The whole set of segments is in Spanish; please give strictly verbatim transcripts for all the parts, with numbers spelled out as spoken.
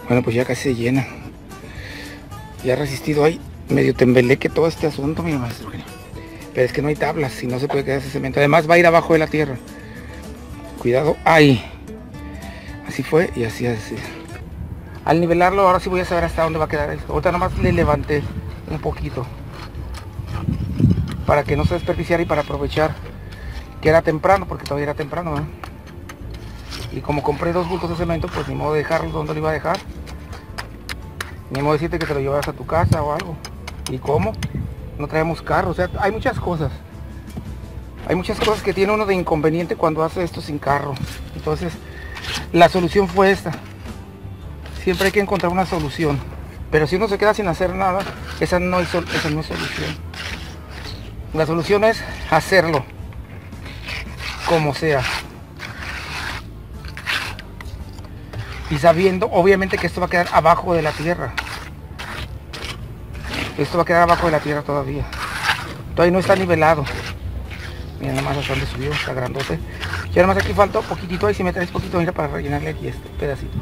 Bueno, pues ya casi se llena. Ya ha resistido ahí medio tembeleque todo este asunto, mi maestro. Pero es que no hay tablas y no se puede quedar ese cemento. Además va a ir abajo de la tierra. Cuidado, ahí. Así fue y así así. Al nivelarlo ahora sí voy a saber hasta dónde va a quedar esto. Ahorita nomás le levanté un poquito para que no se desperdiciara y para aprovechar que era temprano, porque todavía era temprano, ¿eh? Y como compré dos bultos de cemento, pues ni modo de dejarlo donde lo iba a dejar. Ni modo de decirte que te lo llevas a tu casa o algo. ¿Y cómo? No traemos carro, o sea, hay muchas cosas. Hay muchas cosas que tiene uno de inconveniente cuando hace esto sin carro. Entonces, la solución fue esta. Siempre hay que encontrar una solución. Pero si uno se queda sin hacer nada, esa no es, esa no es solución. La solución es hacerlo. Como sea. Y sabiendo, obviamente, que esto va a quedar abajo de la tierra. Esto va a quedar abajo de la tierra todavía. Todavía no está nivelado. Mira nada más hasta donde subió, está grandote. Ya nada más aquí falta un poquitito, ahí si me traes poquito, mira, para rellenarle aquí este pedacito.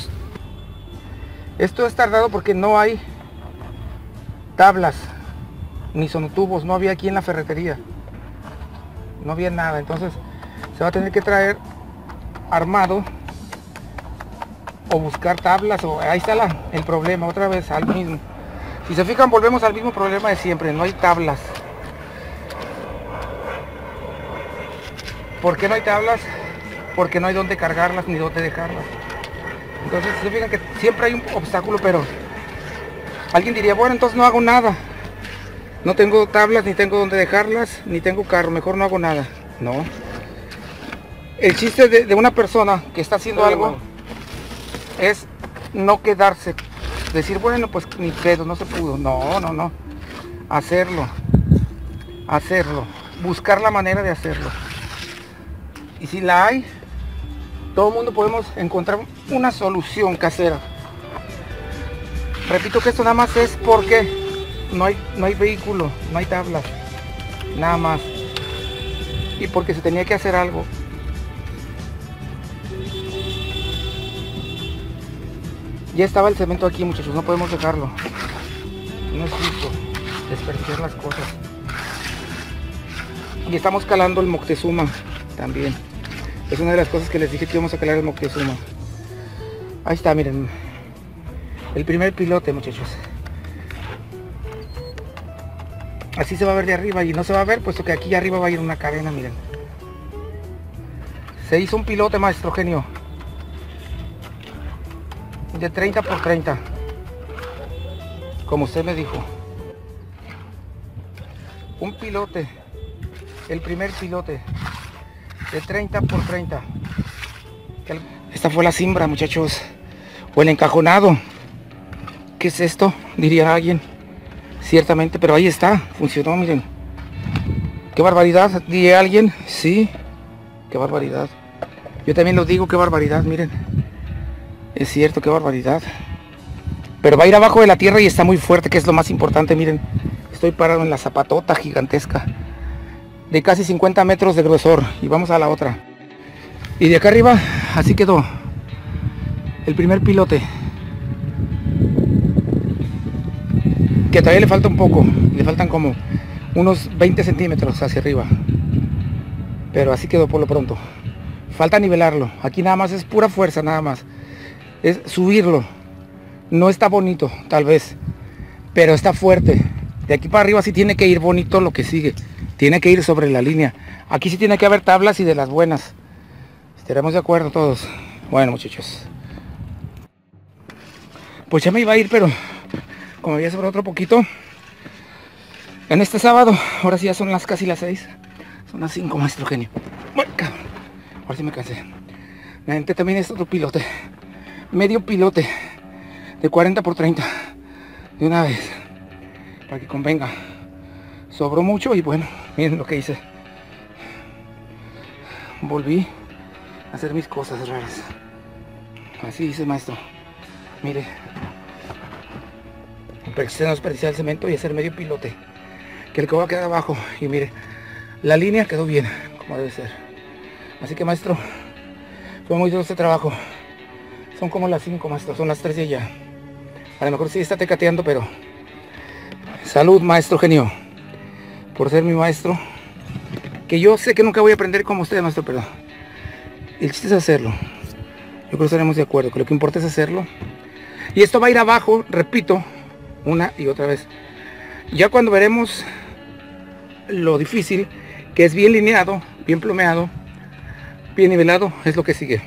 Esto es tardado porque no hay tablas, ni sonotubos, no había aquí en la ferretería. No había nada, entonces se va a tener que traer armado o buscar tablas, o ahí está la, el problema, otra vez al mismo. Si se fijan, volvemos al mismo problema de siempre, no hay tablas. ¿Por qué no hay tablas? Porque no hay dónde cargarlas ni dónde dejarlas. Entonces se fijan que siempre hay un obstáculo, pero alguien diría, bueno, entonces no hago nada. No tengo tablas, ni tengo dónde dejarlas, ni tengo carro, mejor no hago nada. No. El chiste de, de una persona que está haciendo algo es no quedarse. Decir, bueno, pues ni pedo, no se pudo. No, no, no. Hacerlo. Hacerlo. Buscar la manera de hacerlo. Y si la hay, todo el mundo podemos encontrar una solución casera. Repito que esto nada más es porque no hay, no hay vehículo, no hay tablas, nada más. Y porque se tenía que hacer algo. Ya estaba el cemento aquí, muchachos, no podemos dejarlo. No es justo desperdiciar las cosas. Y estamos calando el Moctezuma también. Es una de las cosas que les dije que íbamos a calar el Moctezuma. Ahí está, miren. El primer pilote, muchachos. Así se va a ver de arriba y no se va a ver, puesto que aquí arriba va a ir una cadena, miren. Se hizo un pilote, maestro genio. De treinta por treinta. Como usted me dijo. Un pilote. El primer pilote. De treinta por treinta. Esta fue la cimbra, muchachos. O el encajonado. ¿Qué es esto? Diría alguien. Ciertamente, pero ahí está. Funcionó, miren. Qué barbaridad, diría alguien. Sí. Qué barbaridad. Yo también lo digo, qué barbaridad, miren. Es cierto, qué barbaridad. Pero va a ir abajo de la tierra y está muy fuerte, que es lo más importante, miren. Estoy parado en la zapatota gigantesca. De casi cincuenta metros de grosor. Y vamos a la otra. Y de acá arriba, así quedó. El primer pilote. Que todavía le falta un poco. Le faltan como unos veinte centímetros hacia arriba. Pero así quedó por lo pronto. Falta nivelarlo. Aquí nada más es pura fuerza, nada más. Es subirlo. No está bonito, tal vez. Pero está fuerte. De aquí para arriba sí tiene que ir bonito lo que sigue. Tiene que ir sobre la línea. Aquí sí tiene que haber tablas y de las buenas. Estaremos de acuerdo todos. Bueno, muchachos. Pues ya me iba a ir, pero como había sobrado otro poquito. En este sábado, ahora sí ya son las casi las seis. Son las cinco, maestro genio. Bueno, cabrón. Ahora sí me cansé. Me aventé también este otro pilote. Medio pilote. De cuarenta por treinta. De una vez. Para que convenga. Sobró mucho y bueno, miren lo que hice. Volví a hacer mis cosas raras. Así dice, maestro. Mire. Para que se nos desperdiciar el cemento y hacer medio pilote. Que el que va a quedar abajo. Y mire, la línea quedó bien, como debe ser. Así que, maestro, fue muy duro este trabajo. Son como las cinco, maestro, son las tres de allá. A lo mejor sí está tecateando, pero salud, maestro genio, por ser mi maestro. Que yo sé que nunca voy a aprender como usted, maestro, pero el chiste es hacerlo. Yo creo que estaremos de acuerdo, que lo que importa es hacerlo. Y esto va a ir abajo, repito, una y otra vez. Ya cuando veremos lo difícil, que es bien lineado, bien plomeado, bien nivelado, es lo que sigue.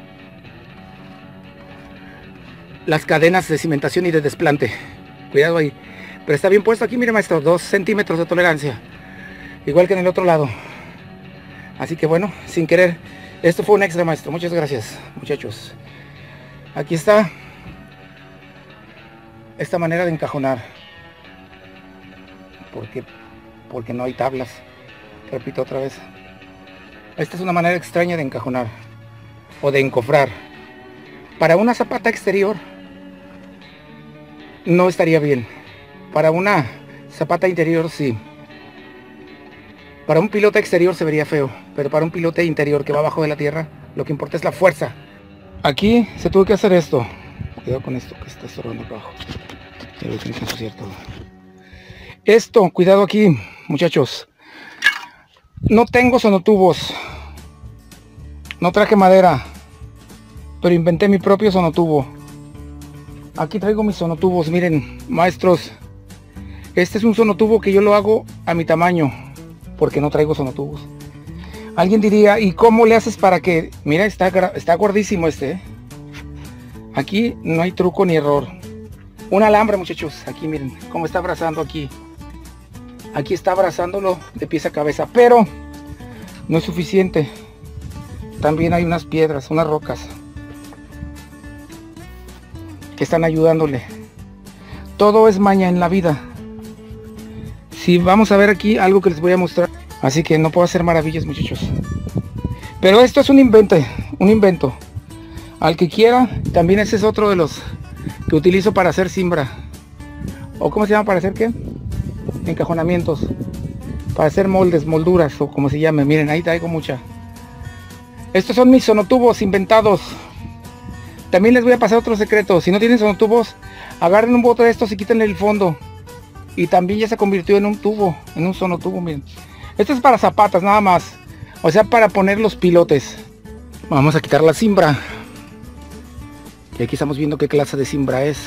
Las cadenas de cimentación y de desplante. Cuidado ahí. Pero está bien puesto aquí, mire maestro, dos centímetros de tolerancia. Igual que en el otro lado. Así que bueno, sin querer, esto fue un extra, maestro. Muchas gracias, muchachos. Aquí está esta manera de encajonar. Porque, porque no hay tablas. Repito otra vez. Esta es una manera extraña de encajonar. O de encofrar. Para una zapata exterior no estaría bien. Para una zapata interior sí. Para un pilote exterior se vería feo, pero para un pilote interior que va abajo de la tierra, lo que importa es la fuerza. Aquí se tuvo que hacer esto. Cuidado con esto que está estorbando abajo. Esto, cuidado aquí, muchachos. No tengo sonotubos. No traje madera, pero inventé mi propio sonotubo. Aquí traigo mis sonotubos, miren, maestros. Este es un sonotubo que yo lo hago a mi tamaño, porque no traigo sonotubos. Alguien diría, ¿y cómo le haces para que...? Mira, está, está gordísimo este, ¿eh? Aquí no hay truco ni error. Un alambre, muchachos, aquí miren, cómo está abrazando aquí. Aquí está abrazándolo de pies a cabeza, pero no es suficiente. También hay unas piedras, unas rocas que están ayudándole. Todo es maña en la vida. Si vamos a ver aquí algo que les voy a mostrar. Así que no puedo hacer maravillas, muchachos. Pero esto es un invento, un invento. Al que quiera, también ese es otro de los que utilizo para hacer cimbra. ¿O cómo se llama? ¿Para hacer qué? Encajonamientos. Para hacer moldes, molduras o como se llame. Miren, ahí traigo mucha. Estos son mis sonotubos inventados. También les voy a pasar otro secreto. Si no tienen sonotubos, agarren un bote de estos y quítenle el fondo. Y también ya se convirtió en un tubo, en un sonotubo, miren. Esto es para zapatas nada más. O sea, para poner los pilotes. Vamos a quitar la cimbra. Y aquí estamos viendo qué clase de cimbra es.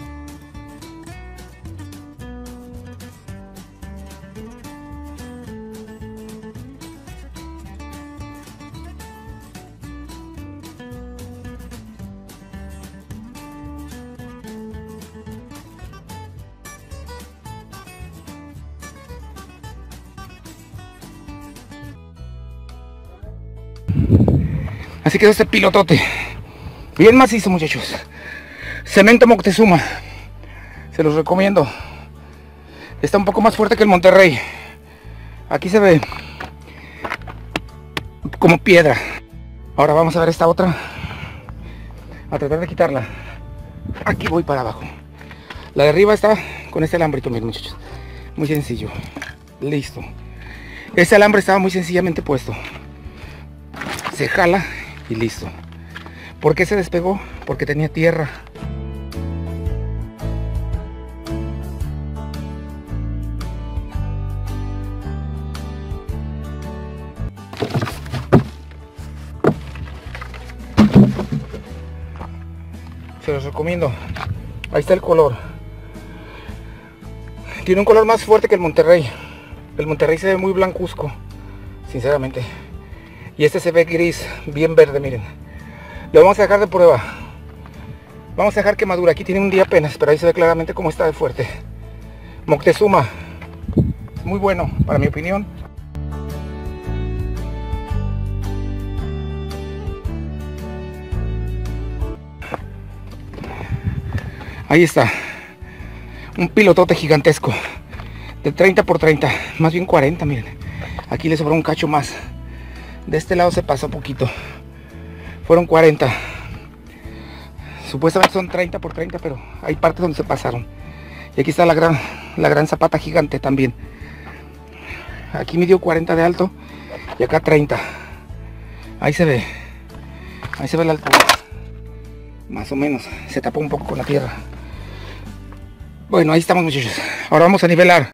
Así quedó este pilotote. Bien macizo, muchachos. Cemento Moctezuma. Se los recomiendo. Está un poco más fuerte que el Monterrey. Aquí se ve como piedra. Ahora vamos a ver esta otra. A tratar de quitarla. Aquí voy para abajo. La de arriba está con este alambrito, miren, muchachos. Muy sencillo. Listo. Este alambre estaba muy sencillamente puesto. Se jala y listo. ¿Por qué se despegó? Porque tenía tierra. Se los recomiendo. Ahí está el color. Tiene un color más fuerte que el Monterrey. El Monterrey se ve muy blancuzco, sinceramente. Y este se ve gris, bien verde, miren. Lo vamos a dejar de prueba. Vamos a dejar que madure. Aquí tiene un día apenas, pero ahí se ve claramente cómo está de fuerte. Moctezuma. Muy bueno, para mi opinión. Ahí está. Un pilotote gigantesco. De treinta por treinta. Más bien cuarenta, miren. Aquí le sobró un cacho más. De este lado se pasó poquito. Fueron cuarenta. Supuestamente son treinta por treinta, pero hay partes donde se pasaron. Y aquí está la gran, la gran zapata gigante también. Aquí midió cuarenta de alto y acá treinta. Ahí se ve. Ahí se ve la altura. Más o menos, se tapó un poco con la tierra. Bueno, ahí estamos, muchachos. Ahora vamos a nivelar.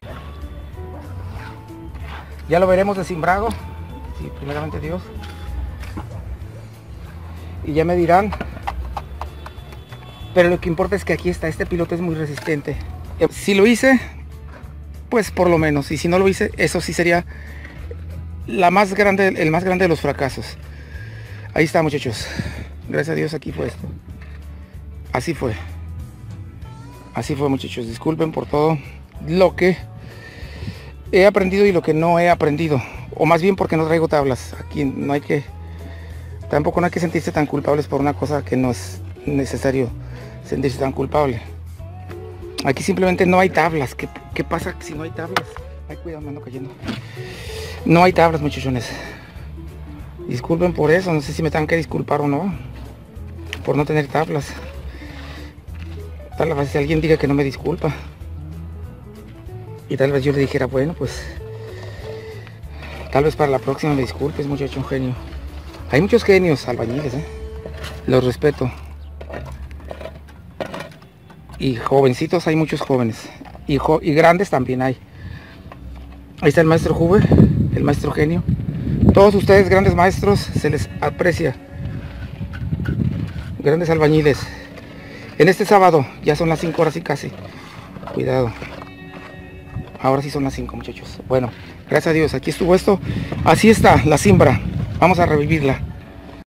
Ya lo veremos desimbrado, sí, primeramente Dios. Y ya me dirán. Pero lo que importa es que aquí está, este pilote es muy resistente. Si lo hice, pues por lo menos. Y si no lo hice, eso sí sería la más grande, el más grande de los fracasos. Ahí está, muchachos. Gracias a Dios aquí fue esto. Así fue. Así fue, muchachos. Disculpen por todo lo que he aprendido y lo que no he aprendido. O más bien porque no traigo tablas. Aquí no hay que... Tampoco no hay que sentirse tan culpables por una cosa que no es necesario sentirse tan culpable. Aquí simplemente no hay tablas. ¿Qué, qué pasa si no hay tablas? Ay, cuidado, me ando cayendo. No hay tablas, muchachones. Disculpen por eso. No sé si me tengan que disculpar o no. Por no tener tablas. Tal vez si alguien diga que no me disculpa. Y tal vez yo le dijera, bueno, pues... Tal vez para la próxima me disculpes, muchacho, un genio. Hay muchos genios albañiles, ¿eh? Los respeto. Y jovencitos, hay muchos jóvenes. Y, jo y grandes también hay. Ahí está el maestro Juve, el maestro genio. Todos ustedes, grandes maestros, se les aprecia. Grandes albañiles. En este sábado, ya son las cinco horas y casi. Cuidado. Ahora sí son las cinco, muchachos. Bueno, gracias a Dios, aquí estuvo esto. Así está, la siembra. Vamos a revivirla.